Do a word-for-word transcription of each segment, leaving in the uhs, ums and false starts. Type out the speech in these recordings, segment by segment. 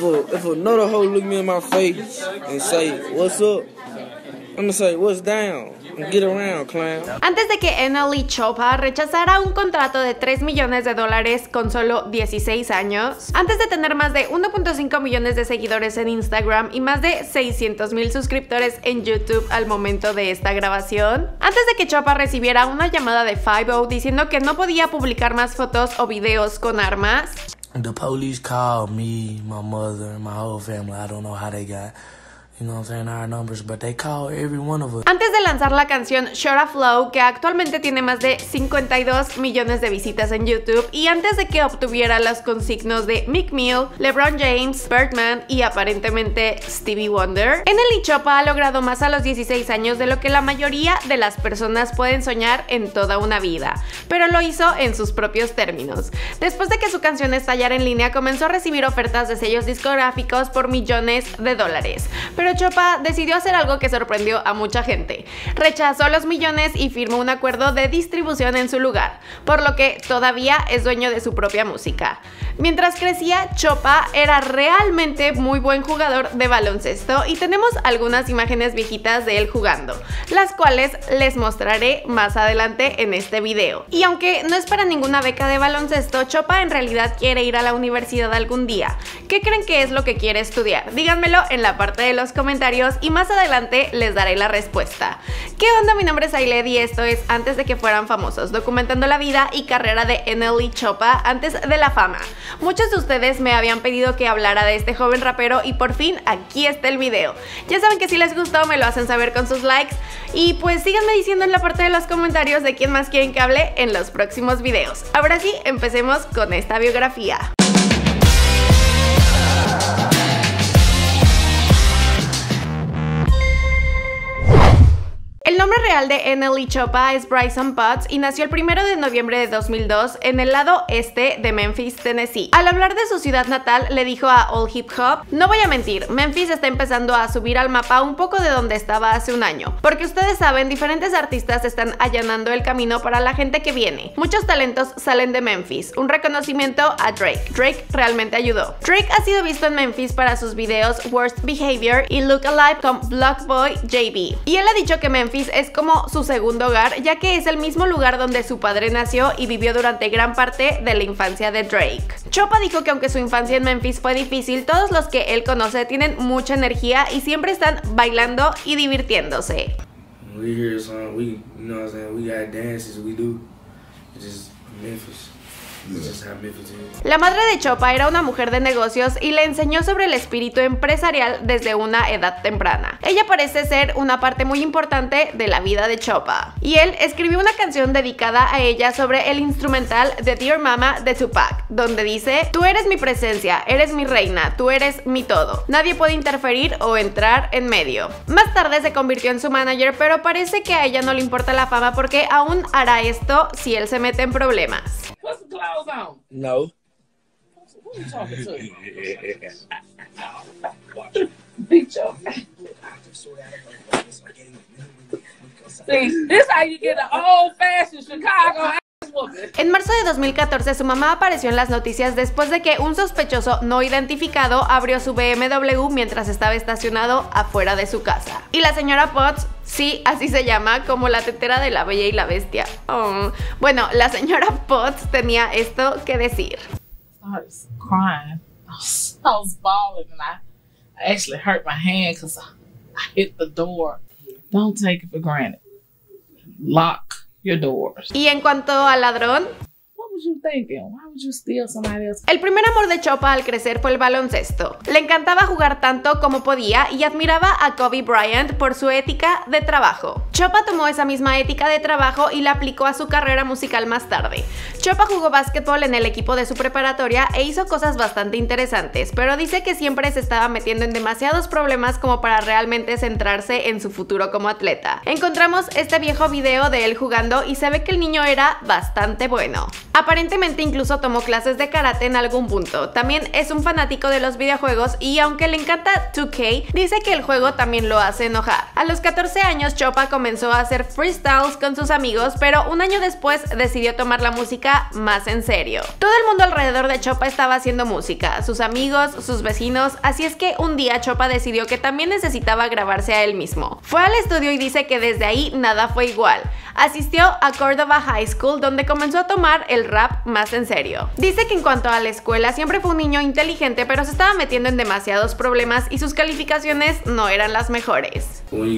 a, if another hoe look me in my face and say, what's up? I'm gonna say, what's down? And get around, clown. Antes de que N L E Choppa rechazara un contrato de tres millones de dólares con solo dieciséis años, antes de tener más de uno punto cinco millones de seguidores en Instagram y más de seiscientos mil suscriptores en YouTube al momento de esta grabación, antes de que Choppa recibiera una llamada de five oh diciendo que no podía publicar más fotos o videos con armas, the police called me, my mother, and my whole family. I don't know how they got, you know what I'm saying, our numbers, but they called every one of us. Antes de lanzar la canción Shoulda Flow, que actualmente tiene más de cincuenta y dos millones de visitas en YouTube, y antes de que obtuviera los consignos de Meek Mill, LeBron James, Birdman y aparentemente Stevie Wonder, N L E Choppa ha logrado más a los dieciséis años de lo que la mayoría de las personas pueden soñar en toda una vida, pero lo hizo en sus propios términos. Después de que su canción estallara en línea, comenzó a recibir ofertas de sellos discográficos por millones de dólares, pero Choppa decidió hacer algo que sorprendió a mucha gente. Rechazó los millones y firmó un acuerdo de distribución en su lugar, por lo que todavía es dueño de su propia música. Mientras crecía, Choppa era realmente muy buen jugador de baloncesto y tenemos algunas imágenes viejitas de él jugando, las cuales les mostraré más adelante en este video. Y aunque no es para ninguna beca de baloncesto, Choppa en realidad quiere ir a la universidad algún día. ¿Qué creen que es lo que quiere estudiar? Díganmelo en la parte de los comentarios y más adelante les daré la respuesta. ¿Qué onda? Mi nombre es Ailed y esto es Antes de que fueran famosos, documentando la vida y carrera de N L E Choppa antes de la fama. Muchos de ustedes me habían pedido que hablara de este joven rapero y por fin aquí está el video. Ya saben que si les gustó me lo hacen saber con sus likes y pues síganme diciendo en la parte de los comentarios de quién más quieren que hable en los próximos videos. Ahora sí, empecemos con esta biografía. El nombre real de N L E Choppa es Bryson Potts y nació el primero de noviembre de dos mil dos en el lado este de Memphis, Tennessee. Al hablar de su ciudad natal, le dijo a All Hip Hop: no voy a mentir, Memphis está empezando a subir al mapa un poco de donde estaba hace un año, porque ustedes saben, diferentes artistas están allanando el camino para la gente que viene. Muchos talentos salen de Memphis. Un reconocimiento a Drake. Drake realmente ayudó. Drake ha sido visto en Memphis para sus videos Worst Behavior y Look Alive con Blockboy J B. Y él ha dicho que Memphis es como su segundo hogar, ya que es el mismo lugar donde su padre nació y vivió durante gran parte de la infancia de Drake. Choppa dijo que aunque su infancia en Memphis fue difícil, todos los que él conoce tienen mucha energía y siempre están bailando y divirtiéndose. We hear a song, we, you know what I'm saying, we got dances, we do. It's just Memphis. La madre de Choppa era una mujer de negocios y le enseñó sobre el espíritu empresarial desde una edad temprana. Ella parece ser una parte muy importante de la vida de Choppa. Y él escribió una canción dedicada a ella sobre el instrumental de Dear Mama de Tupac, donde dice: tú eres mi presencia, eres mi reina, tú eres mi todo. Nadie puede interferir o entrar en medio. Más tarde se convirtió en su manager, pero parece que a ella no le importa la fama porque aún hará esto si él se mete en problemas. Put some clothes on. No. Who you talking to? Big Joe. See, this how you get an old-fashioned Chicago ass whooping. En marzo de dos mil catorce, su mamá apareció en las noticias después de que un sospechoso no identificado abrió su B M W mientras estaba estacionado afuera de su casa. Y la señora Potts, sí, así se llama, como la tetera de La Bella y la Bestia. Oh. Bueno, la señora Potts tenía esto que decir. I was crying. I was, I was bawling and I, I actually hurt my hand because I, I hit the door. Don't take it for granted. Lock your doors. Y en cuanto al ladrón, el primer amor de Choppa al crecer fue el baloncesto. Le encantaba jugar tanto como podía y admiraba a Kobe Bryant por su ética de trabajo. Choppa tomó esa misma ética de trabajo y la aplicó a su carrera musical más tarde. Choppa jugó básquetbol en el equipo de su preparatoria e hizo cosas bastante interesantes, pero dice que siempre se estaba metiendo en demasiados problemas como para realmente centrarse en su futuro como atleta. Encontramos este viejo video de él jugando y se ve que el niño era bastante bueno. Aparentemente incluso tomó clases de karate en algún punto. También es un fanático de los videojuegos y aunque le encanta dos K, dice que el juego también lo hace enojar. A los catorce años, Choppa comenzó a hacer freestyles con sus amigos, pero un año después decidió tomar la música más en serio. Todo el mundo alrededor de Choppa estaba haciendo música, sus amigos, sus vecinos, así es que un día Choppa decidió que también necesitaba grabarse a él mismo. Fue al estudio y dice que desde ahí nada fue igual. Asistió a Cordova High School, donde comenzó a tomar el rap más en serio. Dice que en cuanto a la escuela siempre fue un niño inteligente, pero se estaba metiendo en demasiados problemas y sus calificaciones no eran las mejores.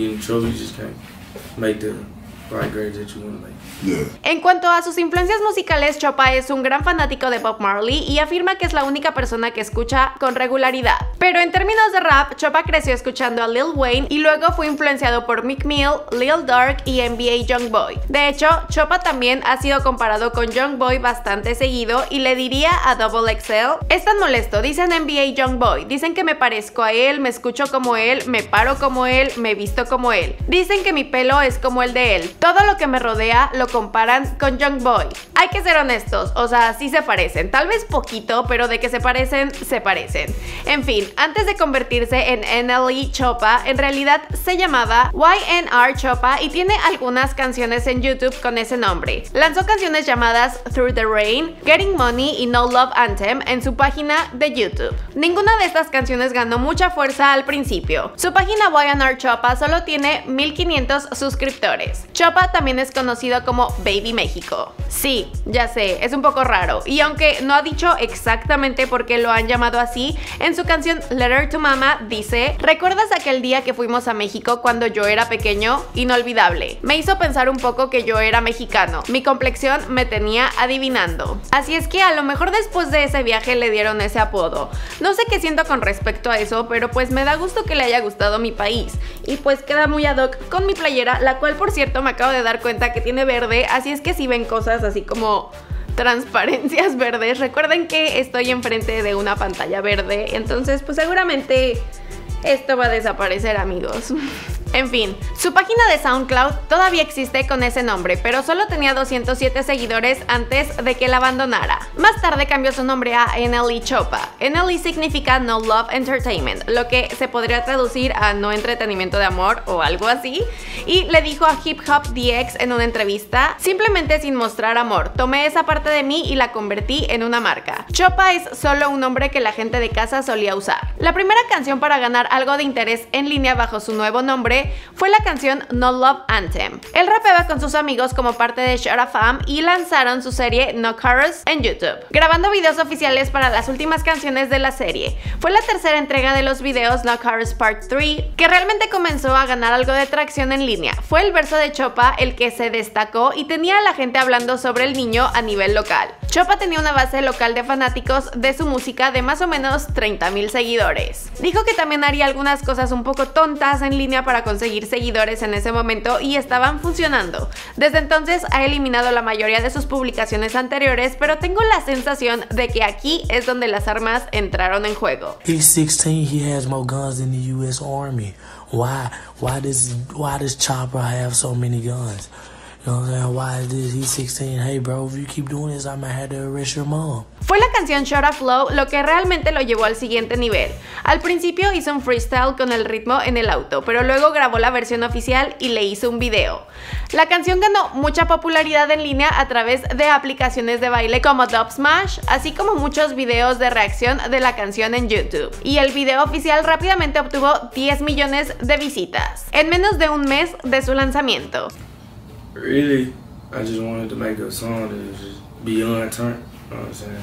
Yeah. En cuanto a sus influencias musicales, Choppa es un gran fanático de Bob Marley y afirma que es la única persona que escucha con regularidad. Pero en términos de rap, Choppa creció escuchando a Lil Wayne y luego fue influenciado por Meek Mill, Lil Durk y N B A Youngboy. De hecho, Choppa también ha sido comparado con Youngboy bastante seguido y le diría a Double X L: es tan molesto, dicen N B A Youngboy, dicen que me parezco a él, me escucho como él, me paro como él, me visto como él. Dicen que mi pelo es como el de él. Todo lo que me rodea lo comparan con Youngboy. Hay que ser honestos, o sea, sí se parecen, tal vez poquito, pero de que se parecen, se parecen. En fin, antes de convertirse en N L E Choppa, en realidad se llamaba Y N R Choppa y tiene algunas canciones en YouTube con ese nombre. Lanzó canciones llamadas Through the Rain, Getting Money y No Love Anthem en su página de YouTube. Ninguna de estas canciones ganó mucha fuerza al principio. Su página Y N R Choppa solo tiene mil quinientos suscriptores. Choppa también es conocido como Baby México. Sí, ya sé, es un poco raro, y aunque no ha dicho exactamente por qué lo han llamado así, en su canción Letter to Mama dice: ¿recuerdas aquel día que fuimos a México cuando yo era pequeño? Inolvidable. Me hizo pensar un poco que yo era mexicano. Mi complexión me tenía adivinando. Así es que a lo mejor después de ese viaje le dieron ese apodo. No sé qué siento con respecto a eso, pero pues me da gusto que le haya gustado mi país. Y pues queda muy ad hoc con mi playera, la cual por cierto me acabo de dar cuenta que tiene verde, así es que si ven cosas así como transparencias verdes, recuerden que estoy enfrente de una pantalla verde, entonces pues seguramente esto va a desaparecer, amigos. En fin, su página de SoundCloud todavía existe con ese nombre, pero solo tenía doscientos siete seguidores antes de que la abandonara. Más tarde cambió su nombre a N L E Choppa. N L E significa No Love Entertainment, lo que se podría traducir a no entretenimiento de amor o algo así, y le dijo a Hip Hop D X en una entrevista: simplemente sin mostrar amor, tomé esa parte de mí y la convertí en una marca. Choppa es solo un nombre que la gente de casa solía usar. La primera canción para ganar algo de interés en línea bajo su nuevo nombre fue la canción No Love Anthem. Él rapeaba con sus amigos como parte de Shara Fam y lanzaron su serie No Chorus en YouTube, grabando videos oficiales para las últimas canciones de la serie. Fue la tercera entrega de los videos No Chorus Part tres que realmente comenzó a ganar algo de tracción en línea. Fue el verso de Choppa el que se destacó y tenía a la gente hablando sobre el niño a nivel local. Choppa tenía una base local de fanáticos de su música de más o menos treinta mil seguidores. Dijo que también haría algunas cosas un poco tontas en línea para conseguir seguidores en ese momento y estaban funcionando. Desde entonces ha eliminado la mayoría de sus publicaciones anteriores, pero tengo la sensación de que aquí es donde las armas entraron en juego. He's sixteen, he has more guns than the U S Army. Why? Why does why does Choppa have so many guns? You know what I'm saying? Why is this? He's sixteen. Hey bro, if you keep doing this, I might have to arrest your mom. Fue la canción Shut Up Flow lo que realmente lo llevó al siguiente nivel. Al principio hizo un freestyle con el ritmo en el auto, pero luego grabó la versión oficial y le hizo un video. La canción ganó mucha popularidad en línea a través de aplicaciones de baile como Dub Smash, así como muchos videos de reacción de la canción en YouTube. Y el video oficial rápidamente obtuvo diez millones de visitas, en menos de un mes de su lanzamiento. Really, I just wanted to make a song that was just beyond turn. You know what I'm saying?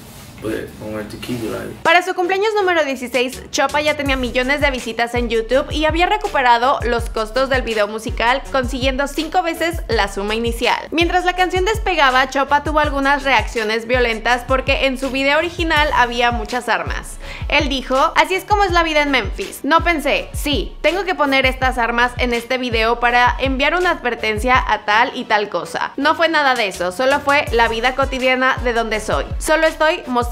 But I wanted to keep it like. Para su cumpleaños número dieciséis, Choppa ya tenía millones de visitas en YouTube y había recuperado los costos del video musical, consiguiendo cinco veces la suma inicial. Mientras la canción despegaba, Choppa tuvo algunas reacciones violentas porque en su video original había muchas armas. Él dijo: así es como es la vida en Memphis. No pensé, sí, tengo que poner estas armas en este video para enviar una advertencia a tal y tal cosa. No fue nada de eso, solo fue la vida cotidiana de donde soy. Solo estoy mostrando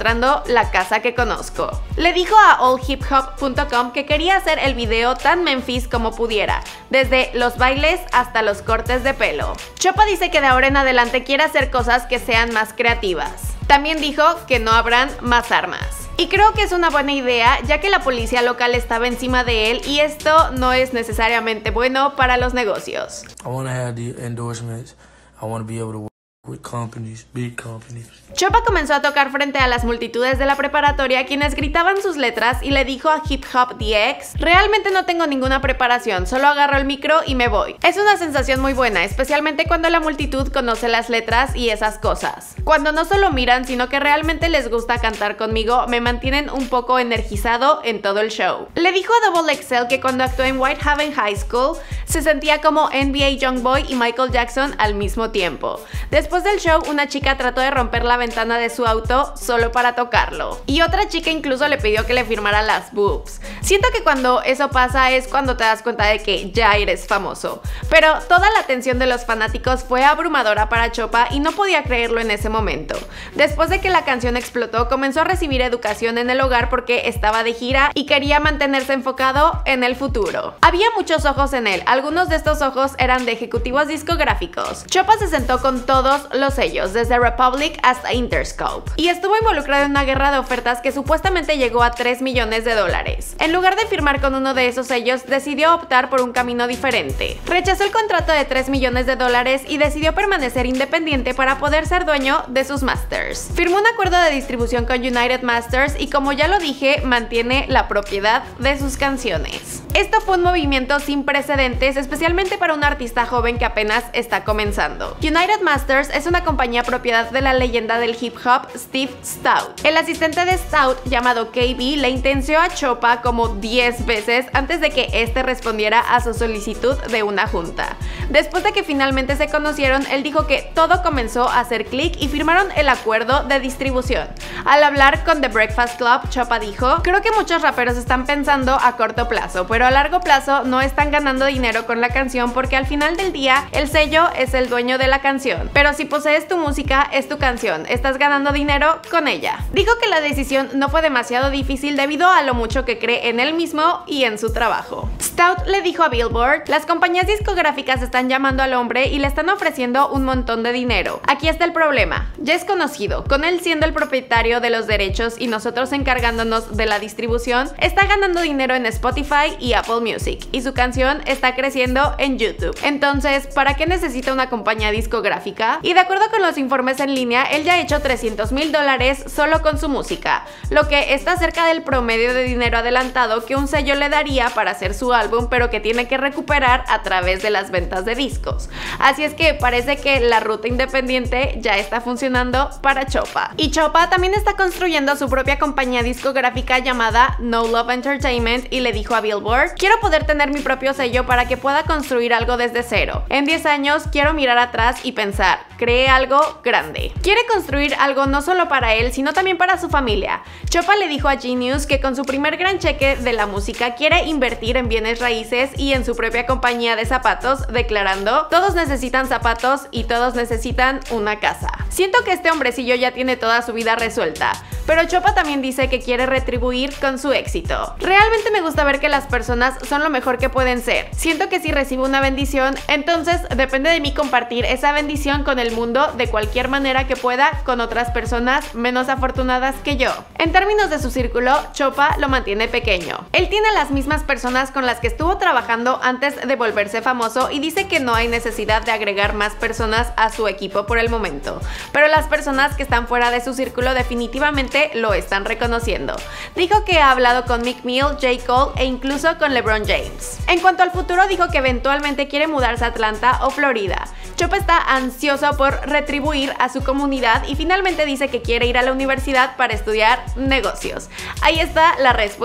mostrando la casa que conozco. Le dijo a all hip hop punto com que quería hacer el video tan Memphis como pudiera, desde los bailes hasta los cortes de pelo. Choppa dice que de ahora en adelante quiere hacer cosas que sean más creativas. También dijo que no habrán más armas. Y creo que es una buena idea, ya que la policía local estaba encima de él y esto no es necesariamente bueno para los negocios. I want to have the endorsements. I want to be able to work with companies, big companies. Choppa comenzó a tocar frente a las multitudes de la preparatoria, quienes gritaban sus letras, y le dijo a Hip Hop D X: realmente no tengo ninguna preparación, solo agarro el micro y me voy. Es una sensación muy buena, especialmente cuando la multitud conoce las letras y esas cosas. Cuando no solo miran, sino que realmente les gusta cantar conmigo, me mantienen un poco energizado en todo el show. Le dijo a Double X L que cuando actuó en Whitehaven High School, se sentía como N B A Youngboy y Michael Jackson al mismo tiempo. Después del show, una chica trató de romper la ventana de su auto solo para tocarlo. Y otra chica incluso le pidió que le firmara las boobs. Siento que cuando eso pasa es cuando te das cuenta de que ya eres famoso. Pero toda la atención de los fanáticos fue abrumadora para Choppa y no podía creerlo en ese momento. Después de que la canción explotó, comenzó a recibir educación en el hogar porque estaba de gira y quería mantenerse enfocado en el futuro. Había muchos ojos en él, algunos de estos ojos eran de ejecutivos discográficos. Choppa se sentó con todos los sellos, desde Republic hasta Interscope, y estuvo involucrado en una guerra de ofertas que supuestamente llegó a tres millones de dólares. En lugar de firmar con uno de esos sellos, decidió optar por un camino diferente. Rechazó el contrato de tres millones de dólares y decidió permanecer independiente para poder ser dueño de sus masters. Firmó un acuerdo de distribución con United Masters y, como ya lo dije, mantiene la propiedad de sus canciones. Esto fue un movimiento sin precedentes, especialmente para un artista joven que apenas está comenzando. United Masters es una compañía propiedad de la leyenda del hip hop Steve Stout. El asistente de Stout, llamado K B, le intenció a Choppa como diez veces antes de que este respondiera a su solicitud de una junta. Después de que finalmente se conocieron, él dijo que todo comenzó a hacer clic y firmaron el acuerdo de distribución. Al hablar con The Breakfast Club, Choppa dijo: creo que muchos raperos están pensando a corto plazo, pero a largo plazo no están ganando dinero con la canción porque al final del día el sello es el dueño de la canción. Pero si posees tu música, es tu canción, estás ganando dinero con ella. Dijo que la decisión no fue demasiado difícil debido a lo mucho que cree en él mismo y en su trabajo. Stout le dijo a Billboard: las compañías discográficas están llamando al hombre y le están ofreciendo un montón de dinero. Aquí está el problema, ya es conocido, con él siendo el propietario de los derechos y nosotros encargándonos de la distribución, está ganando dinero en Spotify y Apple Music, y su canción está creciendo en YouTube. Entonces, ¿para qué necesita una compañía discográfica? Y de acuerdo con los informes en línea, él ya ha hecho trescientos mil dólares solo con su música, lo que está cerca del promedio de dinero adelantado que un sello le daría para hacer su álbum, pero que tiene que recuperar a través de las ventas de discos. Así es que parece que la ruta independiente ya está funcionando para Choppa. Y Choppa también está construyendo su propia compañía discográfica llamada No Love Entertainment y le dijo a Billboard: quiero poder tener mi propio sello para que pueda construir algo desde cero. En diez años quiero mirar atrás y pensar, creé algo grande. Quiere construir algo no solo para él, sino también para su familia. Choppa le dijo a G News que con su primer gran cheque de la música quiere invertir en bienes raíces y en su propia compañía de zapatos, declarando: todos necesitan zapatos y todos necesitan una casa. Siento que este hombrecillo ya tiene toda su vida resuelta, pero Choppa también dice que quiere retribuir con su éxito. Realmente me gusta ver que las personas son lo mejor que pueden ser. Siento que si recibo una bendición, entonces depende de mí compartir esa bendición con el mundo de cualquier manera que pueda con otras personas menos afortunadas que yo. En términos de su círculo, Choppa lo mantiene pequeño. Él tiene las mismas personas con las que estuvo trabajando antes de volverse famoso y dice que no hay necesidad de agregar más personas a su equipo por el momento, pero las personas que están fuera de su círculo definitivamente lo están reconociendo. Dijo que ha hablado con Meek Mill, J. Cole e incluso con LeBron James. En cuanto al futuro, dijo que eventualmente quiere mudarse a Atlanta o Florida. Choppa está ansioso por retribuir a su comunidad y finalmente dice que quiere ir a la universidad para estudiar negocios. Ahí está la respuesta a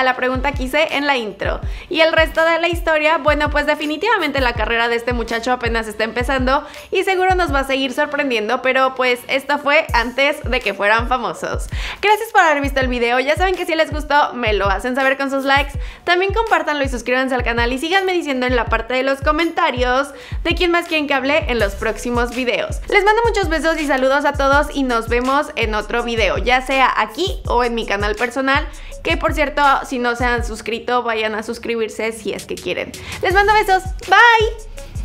la pregunta que hice en la intro. Y el resto de la historia, bueno, pues definitivamente la carrera de este muchacho apenas está empezando y seguro nos va a seguir sorprendiendo, pero pues esto fue antes de que fueran famosos. Gracias por haber visto el video, ya saben que si les gustó me lo hacen saber con sus likes, también compártanlo y suscríbanse al canal y síganme diciendo en la parte de los comentarios de quién más quieren que hable en los próximos videos. Les mando muchos besos y saludos a todos y nos vemos en otro video, ya sea aquí o en mi canal personal, que por cierto, si no se han suscrito, vayan a suscribirse si es que quieren. Les mando besos, bye.